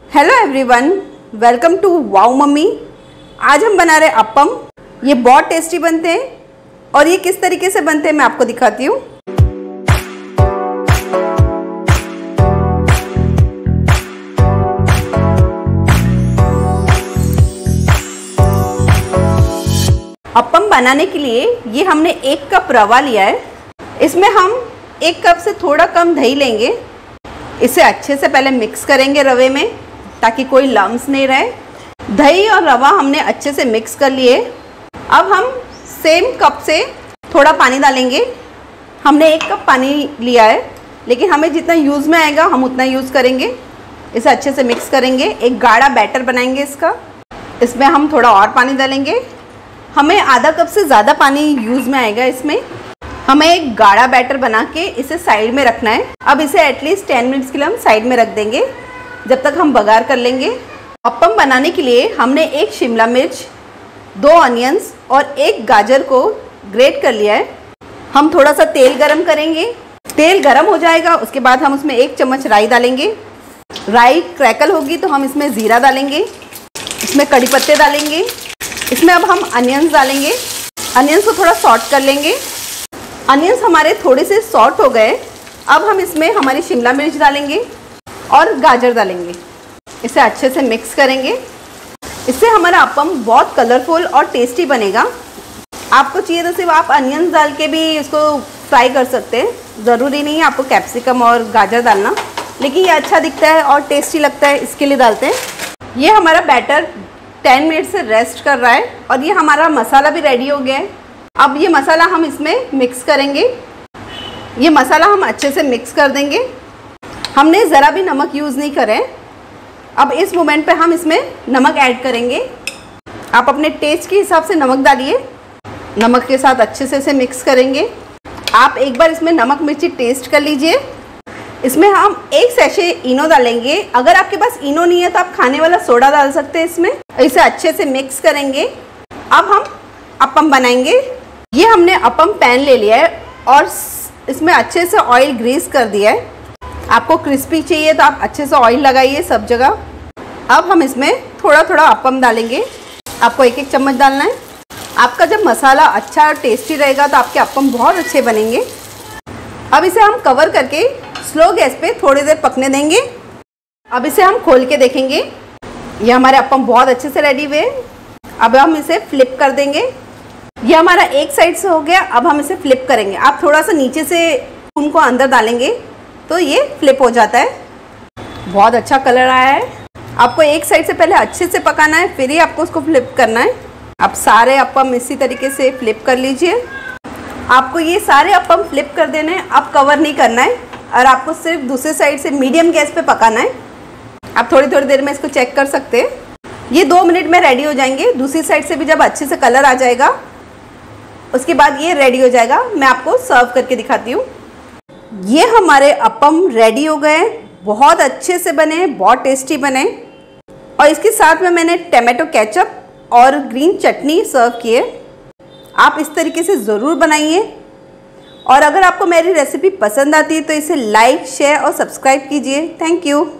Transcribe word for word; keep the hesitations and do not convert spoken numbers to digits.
Hello everyone, welcome to wow mummy. आज हम बना रहे अप्पम। ये बहुत टेस्टी बनते हैं और ये किस तरीके से बनते हैं मैं आपको दिखाती हूँ। अप्पम बनाने के लिए ये हमने एक कप रवा लिया है। इसमें हम एक कप से थोड़ा कम दही लेंगे। इसे अच्छे से पहले मिक्स करेंगे रवे में ताकि कोई लम्स नहीं रहे। दही और रवा हमने अच्छे से मिक्स कर लिए। अब हम सेम कप से थोड़ा पानी डालेंगे। हमने एक कप पानी लिया है, लेकिन हमें जितना यूज़ में आएगा हम उतना यूज़ करेंगे। इसे अच्छे से मिक्स करेंगे, एक गाढ़ा बैटर बनाएंगे इसका। इसमें हम थोड़ा और पानी डालेंगे। हमें आधा कप से ज़्यादा पानी यूज़ में आएगा इसमें। हमें एक गाढ़ा बैटर बना के इसे साइड में रखना है। अब इसे एटलीस्ट टेन मिनट्स के लिए हम साइड में रख देंगे जब तक हम बघार कर लेंगे। अप्पम बनाने के लिए हमने एक शिमला मिर्च, दो अनियंस और एक गाजर को ग्रेट कर लिया है। हम थोड़ा सा तेल गरम करेंगे। तेल गरम हो जाएगा, उसके बाद हम उसमें एक चम्मच राई डालेंगे। राई क्रैकल होगी तो हम इसमें ज़ीरा डालेंगे, इसमें कड़ी पत्ते डालेंगे। इसमें अब हम अनियंस डालेंगे। अनियंस को थोड़ा सॉट कर लेंगे। अनियंस हमारे थोड़े से सॉट हो गए। अब हम इसमें हमारी शिमला मिर्च डालेंगे और गाजर डालेंगे। इसे अच्छे से मिक्स करेंगे। इससे हमारा अप्पम बहुत कलरफुल और टेस्टी बनेगा। आपको चाहिए तो सिर्फ आप अनियंस डाल के भी इसको फ्राई कर सकते हैं। ज़रूरी नहीं है आपको कैप्सिकम और गाजर डालना, लेकिन ये अच्छा दिखता है और टेस्टी लगता है, इसके लिए डालते हैं। ये हमारा बैटर टेन मिनट से रेस्ट कर रहा है और ये हमारा मसाला भी रेडी हो गया है। अब ये मसाला हम इसमें मिक्स करेंगे। ये मसाला हम अच्छे से मिक्स कर देंगे। हमने ज़रा भी नमक यूज़ नहीं करें। अब इस मोमेंट पे हम इसमें नमक ऐड करेंगे। आप अपने टेस्ट के हिसाब से नमक डालिए। नमक के साथ अच्छे से इसे मिक्स करेंगे। आप एक बार इसमें नमक मिर्ची टेस्ट कर लीजिए। इसमें हम एक सैशे इनो डालेंगे। अगर आपके पास इनो नहीं है तो आप खाने वाला सोडा डाल सकते हैं इसमें। इसे अच्छे से मिक्स करेंगे। अब हम अप्पम बनाएंगे। ये हमने अप्पम पैन ले लिया है और इसमें अच्छे से ऑयल ग्रीस कर दिया है। आपको क्रिस्पी चाहिए तो आप अच्छे से ऑयल लगाइए सब जगह। अब हम इसमें थोड़ा थोड़ा अप्पम डालेंगे। आपको एक एक चम्मच डालना है। आपका जब मसाला अच्छा और टेस्टी रहेगा तो आपके अप्पम बहुत अच्छे बनेंगे। अब इसे हम कवर करके स्लो गैस पे थोड़ी देर पकने देंगे। अब इसे हम खोल के देखेंगे। ये हमारे अप्पम बहुत अच्छे से रेडी हुए। अब हम इसे फ्लिप कर देंगे। ये हमारा एक साइड से हो गया। अब हम इसे फ्लिप करेंगे। आप थोड़ा सा नीचे से उनको अंदर डालेंगे तो ये फ्लिप हो जाता है। बहुत अच्छा कलर आया है। आपको एक साइड से पहले अच्छे से पकाना है, फिर ही आपको उसको फ्लिप करना है। आप सारे अप्पम इसी तरीके से फ्लिप कर लीजिए। आपको ये सारे अप्पम फ्लिप कर देने हैं। आप कवर नहीं करना है और आपको सिर्फ दूसरे साइड से मीडियम गैस पे पकाना है। आप थोड़ी थोड़ी देर में इसको चेक कर सकते हैं। ये दो मिनट में रेडी हो जाएंगे। दूसरी साइड से भी जब अच्छे से कलर आ जाएगा उसके बाद ये रेडी हो जाएगा। मैं आपको सर्व करके दिखाती हूँ। ये हमारे अप्पम रेडी हो गए। बहुत अच्छे से बने, बहुत टेस्टी बने। और इसके साथ में मैंने टमाटो केचप और ग्रीन चटनी सर्व किए। आप इस तरीके से ज़रूर बनाइए। और अगर आपको मेरी रेसिपी पसंद आती है तो इसे लाइक, शेयर और सब्सक्राइब कीजिए। Thank you.